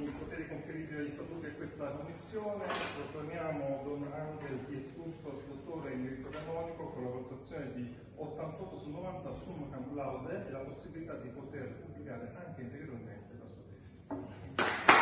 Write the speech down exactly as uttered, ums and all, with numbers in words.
i poteri conferiti dagli statuti a questa commissione, proclamiamo Don Angel Iescustos dottore in diritto canonico con la valutazione di ottantotto su novanta summa cum laude e la possibilità di poter pubblicare anche integralmente la sua tesi.